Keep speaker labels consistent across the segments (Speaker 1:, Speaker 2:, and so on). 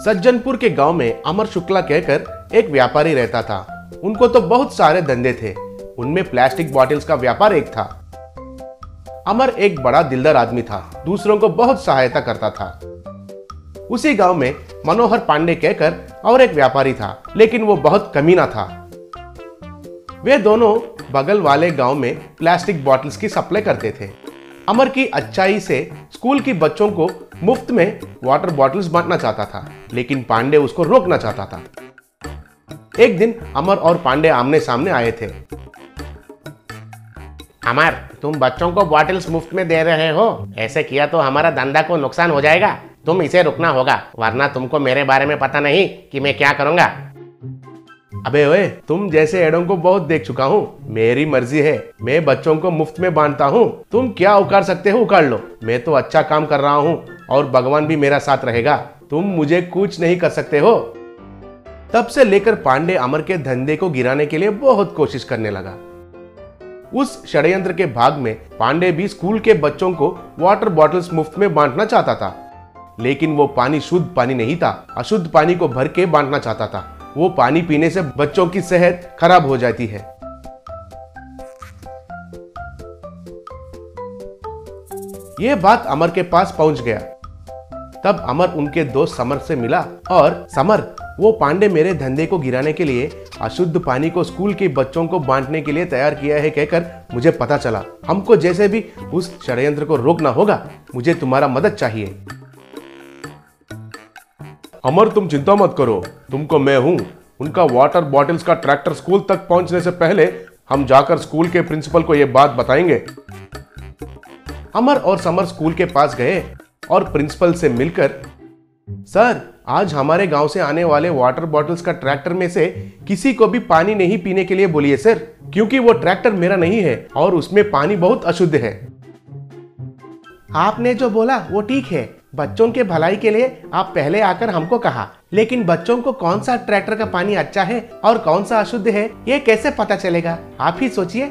Speaker 1: सज्जनपुर के गांव में अमर शुक्ला कहकर एक व्यापारी रहता था। उनको तो बहुत सारे धंधे थे, उनमें प्लास्टिक बॉटल्स का व्यापार एक था। अमर एक बड़ा दिलदार आदमी था, दूसरों को बहुत सहायता करता था। उसी गांव में मनोहर पांडे कहकर और एक व्यापारी था, लेकिन वो बहुत कमीना था। वे दोनों बगल वाले गांव में प्लास्टिक बॉटल्स की सप्लाई करते थे। अमर की अच्छाई से स्कूल की बच्चों को मुफ्त में वाटर बॉटल्स बांटना चाहता था, लेकिन पांडे उसको रोकना चाहता था। एक दिन अमर और पांडे आमने सामने आए थे।
Speaker 2: अमर, तुम बच्चों को बॉटल्स मुफ्त में दे रहे हो, ऐसे किया तो हमारा धंधा को नुकसान हो जाएगा। तुम इसे रुकना होगा, वरना तुमको मेरे बारे में पता नहीं कि मैं क्या करूंगा।
Speaker 1: अबे ओए, तुम जैसे एडों को बहुत देख चुका हूँ। मेरी मर्जी है, मैं बच्चों को मुफ्त में बांटता हूँ। तुम क्या उखाड़ सकते हो उखाड़ लो, मैं तो अच्छा काम कर रहा हूँ और भगवान भी मेरा साथ रहेगा। तुम मुझे कुछ नहीं कर सकते हो। तब से लेकर पांडे अमर के धंधे को गिराने के लिए बहुत कोशिश करने लगा। उस षड्यंत्र के भाग में पांडे भी स्कूल के बच्चों को वाटर बॉटल्स मुफ्त में बांटना चाहता था, लेकिन वो पानी शुद्ध पानी नहीं था, अशुद्ध पानी को भर के बांटना चाहता था। वो पानी पीने से बच्चों की सेहत खराब हो जाती है। यह बात अमर के पास पहुंच गया। तब अमर उनके दोस्त समर से मिला और समर, वो पांडे मेरे धंधे को गिराने के लिए अशुद्ध पानी को स्कूल के बच्चों को बांटने के लिए तैयार किया है कहकर मुझे पता चला। हमको जैसे भी उस षड्यंत्र को रोकना होगा। मुझे तुम्हारा मदद चाहिए। अमर, तुम चिंता मत करो, तुमको मैं हूं। उनका वाटर बॉटल्स का ट्रैक्टर स्कूल तक पहुंचने से पहले हम जाकर स्कूल के प्रिंसिपल को यह बात बताएंगे। अमर और समर स्कूल के पास गए और प्रिंसिपल से मिलकर, सर, आज हमारे गांव से आने वाले वाटर बॉटल्स का ट्रैक्टर में से किसी को भी पानी नहीं पीने के लिए बोलिए सर, क्योंकि वो ट्रैक्टर मेरा नहीं है और उसमें पानी बहुत अशुद्ध है।
Speaker 2: आपने जो बोला वो ठीक है, बच्चों के भलाई के लिए आप पहले आकर हमको कहा, लेकिन बच्चों को कौन सा ट्रैक्टर का पानी अच्छा है और कौन सा अशुद्ध है ये कैसे पता चलेगा? आप ही सोचिए।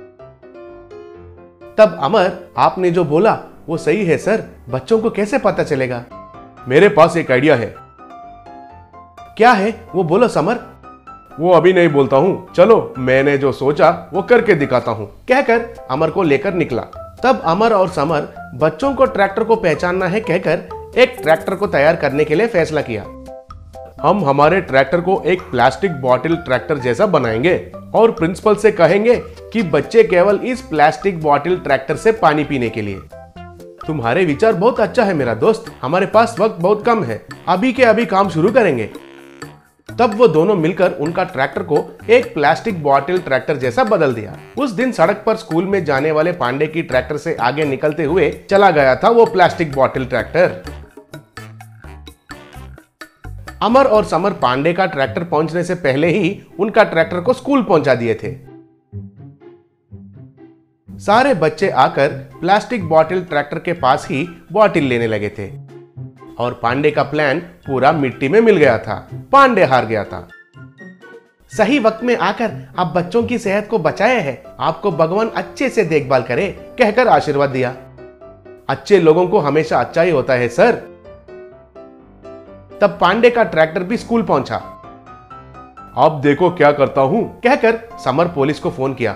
Speaker 1: तब अमर, आपने जो बोला वो सही है सर, बच्चों को कैसे पता चलेगा? मेरे पास एक आइडिया है। क्या है वो, बोलो समर। वो अभी नहीं बोलता हूँ, चलो मैंने जो सोचा वो करके दिखाता हूँ, कहकर अमर को लेकर निकला। तब अमर और समर बच्चों को ट्रैक्टर को पहचानना है कहकर एक ट्रैक्टर को तैयार करने के लिए फैसला किया। हम हमारे ट्रैक्टर को एक प्लास्टिक बॉटल ट्रैक्टर जैसा बनाएंगे और प्रिंसिपल से कहेंगे कि बच्चे केवल इस प्लास्टिक बॉटल ट्रैक्टर से पानी पीने के लिए। तुम्हारे विचार बहुत अच्छा है मेरा दोस्त, हमारे पास वक्त बहुत कम है, अभी के अभी काम शुरू करेंगे। तब वो दोनों मिलकर उनका ट्रैक्टर को एक प्लास्टिक बॉटल ट्रैक्टर जैसा बदल दिया। उस दिन सड़क पर स्कूल में जाने वाले पांडे की ट्रैक्टर से आगे निकलते हुए चला गया था वो प्लास्टिक बॉटल ट्रैक्टर। अमर और समर पांडे का ट्रैक्टर पहुंचने से पहले ही उनका ट्रैक्टर को स्कूल पहुंचा दिए थे। सारे बच्चे आकर प्लास्टिक बॉटल ट्रैक्टर के पास ही बॉटल लेने लगे थे और पांडे का प्लान पूरा मिट्टी में मिल गया था। पांडे हार गया था।
Speaker 2: सही वक्त में आकर आप बच्चों की सेहत को बचाए हैं, आपको भगवान अच्छे से देखभाल करे,
Speaker 1: कहकर आशीर्वाद दिया। अच्छे लोगों को हमेशा अच्छा ही होता है सर। तब पांडे का ट्रैक्टर भी स्कूल पहुंचा। अब देखो क्या करता हूं, कहकर समर पुलिस को फोन किया।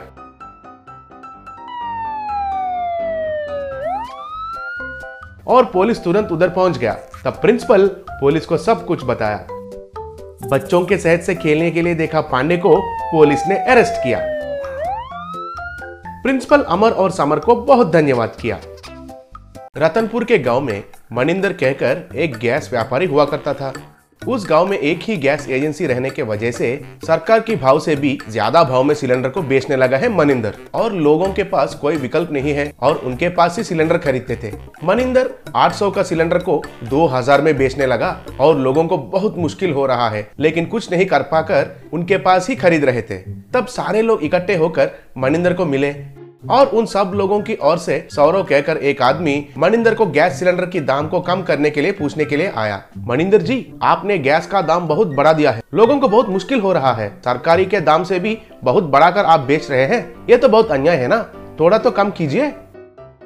Speaker 1: और पुलिस तुरंत उधर पहुंच गया। तब प्रिंसिपल पुलिस को सब कुछ बताया। बच्चों के सेहत से खेलने के लिए देखा पांडे को पुलिस ने अरेस्ट किया। प्रिंसिपल अमर और समर को बहुत धन्यवाद किया। रतनपुर के गांव में मनिंदर कहकर एक गैस व्यापारी हुआ करता था। उस गांव में एक ही गैस एजेंसी रहने के वजह से सरकार की भाव से भी ज्यादा भाव में सिलेंडर को बेचने लगा है मनिंदर, और लोगों के पास कोई विकल्प नहीं है और उनके पास ही सिलेंडर खरीदते थे। मनिंदर 800 का सिलेंडर को 2000 में बेचने लगा और लोगों को बहुत मुश्किल हो रहा है, लेकिन कुछ नहीं कर पाकर उनके पास ही खरीद रहे थे। तब सारे लोग इकट्ठे होकर मनिंदर को मिले और उन सब लोगों की ओर से सौरव कहकर एक आदमी मनिंदर को गैस सिलेंडर की दाम को कम करने के लिए पूछने के लिए आया। मनिंदर जी, आपने गैस का दाम बहुत बढ़ा दिया है, लोगों को बहुत मुश्किल हो रहा है, सरकारी के दाम से भी बहुत बढ़ाकर आप बेच रहे हैं, ये तो बहुत अन्याय है ना, थोड़ा तो कम कीजिए।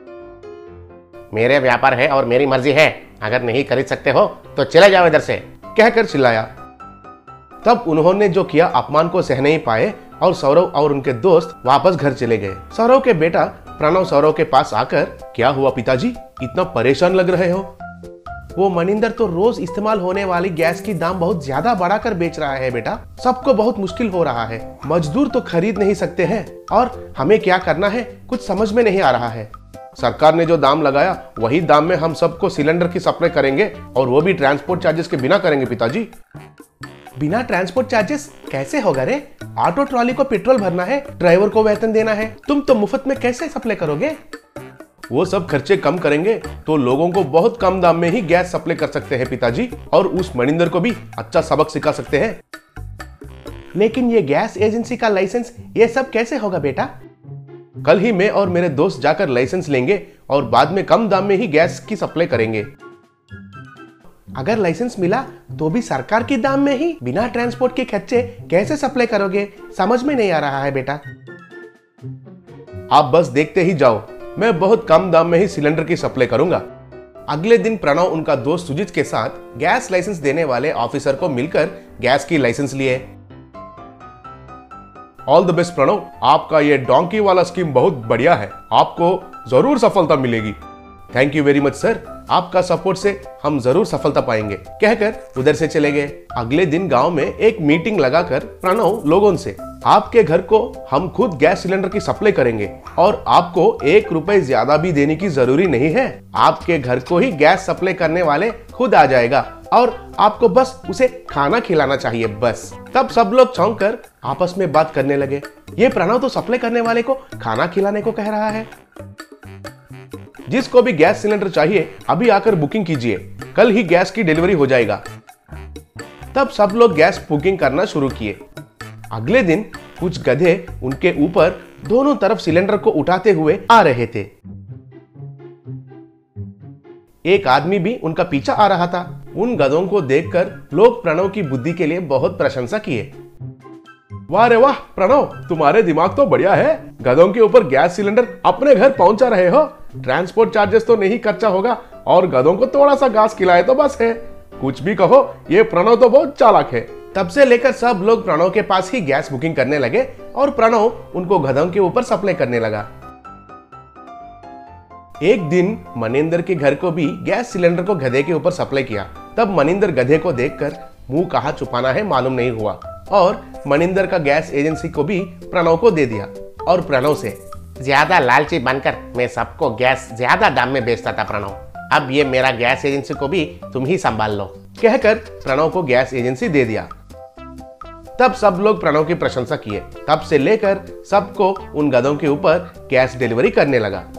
Speaker 2: मेरे व्यापार है और मेरी मर्जी है, अगर नहीं खरीद सकते हो तो चले जाओ इधर से,
Speaker 1: कहकर चिल्लाया। तब उन्होंने जो किया अपमान को सह नहीं पाए और सौरव और उनके दोस्त वापस घर चले गए। सौरव के बेटा प्रणव सौरव के पास आकर, क्या हुआ पिताजी, इतना परेशान लग रहे हो?
Speaker 2: वो मनिंदर तो रोज इस्तेमाल होने वाली गैस की दाम बहुत ज्यादा बढ़ाकर बेच रहा है बेटा। सबको बहुत मुश्किल हो रहा है। मजदूर तो खरीद नहीं सकते हैं और हमें क्या करना है कुछ समझ में नहीं आ रहा है।
Speaker 1: सरकार ने जो दाम लगाया वही दाम में हम सबको सिलेंडर की सप्लाई करेंगे और वो भी ट्रांसपोर्ट चार्जेस के बिना करेंगे पिताजी।
Speaker 2: बिना ट्रांसपोर्ट चार्जेस कैसे होगा रे? ऑटो ट्रॉली को पेट्रोल भरना है, ड्राइवर को वेतन देना है, तुम तो मुफ्त में कैसे सप्लाई करोगे?
Speaker 1: वो सब खर्चे कम करेंगे तो लोगों को बहुत कम दाम में ही गैस सप्लाई कर सकते हैं पिताजी, और उस मनिंदर को भी अच्छा सबक सिखा सकते हैं।
Speaker 2: लेकिन ये गैस एजेंसी का लाइसेंस ये सब कैसे होगा बेटा?
Speaker 1: कल ही मैं और मेरे दोस्त जाकर लाइसेंस लेंगे और बाद में कम दाम में ही गैस की सप्लाई करेंगे।
Speaker 2: अगर लाइसेंस मिला तो भी सरकार के दाम में ही बिना ट्रांसपोर्ट के खर्चे कैसे सप्लाई करोगे? समझ में नहीं आ रहा है बेटा।
Speaker 1: आप बस देखते ही जाओ, मैं बहुत कम दाम में ही सिलेंडर की सप्लाई करूंगा। अगले दिन प्रणव उनका दोस्त सुजीत के साथ गैस लाइसेंस देने वाले ऑफिसर को मिलकर गैस की लाइसेंस लिए। ऑल द बेस्ट प्रणव, आपका ये डोंकी वाला स्कीम बहुत बढ़िया है, आपको जरूर सफलता मिलेगी। Thank you very much sir, आपका सपोर्ट से हम जरूर सफलता पाएंगे, कहकर उधर से चले गए। अगले दिन गांव में एक मीटिंग लगाकर प्रणव लोगों से, आपके घर को हम खुद गैस सिलेंडर की सप्लाई करेंगे और आपको 1 रुपए ज्यादा भी देने की जरूरी नहीं है। आपके घर को ही गैस सप्लाई करने वाले खुद आ जाएगा और आपको बस उसे खाना खिलाना चाहिए, बस। तब सब लोग चौंक कर आपस में बात करने लगे, ये प्रणव तो सप्लाई करने वाले को खाना खिलाने को कह रहा है। जिसको भी गैस सिलेंडर चाहिए अभी आकर बुकिंग कीजिए, कल ही गैस की डिलीवरी हो जाएगा। तब सब लोग गैस बुकिंग करना शुरू किए। अगले दिन कुछ गधे उनके ऊपर दोनों तरफ सिलेंडर को उठाते हुए आ रहे थे। एक आदमी भी उनका पीछा आ रहा था। उन गधों को देखकर लोग प्रणव की बुद्धि के लिए बहुत प्रशंसा किए। वाह रे वाह प्रणव, तुम्हारे दिमाग तो बढ़िया है, गधों के ऊपर गैस सिलेंडर अपने घर पहुंचा रहे हो। ट्रांसपोर्ट चार्जेस तो नहीं खर्चा होगा और गधों को थोड़ा सा घास खिलाए तो बस है। कुछ भी कहो, ये प्रणव तो बहुत चालाक है। तब से लेकर सब लोग प्रणव के पास ही गैस बुकिंग करने लगे और प्रणव उनको गधों के ऊपर सप्लाई करने लगा। एक दिन मनिंदर के घर को भी गैस सिलेंडर को गधे के ऊपर सप्लाई किया। तब मनिंदर गधे को देखकर मुंह कहाँ छुपाना है मालूम नहीं हुआ और मनिंदर का गैस एजेंसी को भी प्रणव को दे दिया और प्रणव से,
Speaker 3: ज्यादा लालची बनकर मैं सबको गैस ज्यादा दाम में बेचता था प्रणव, अब ये मेरा गैस एजेंसी को भी तुम ही संभाल लो,
Speaker 1: कहकर प्रणव को गैस एजेंसी दे दिया। तब सब लोग प्रणव की प्रशंसा किए। तब से लेकर सबको उन गधों के ऊपर गैस डिलीवरी करने लगा।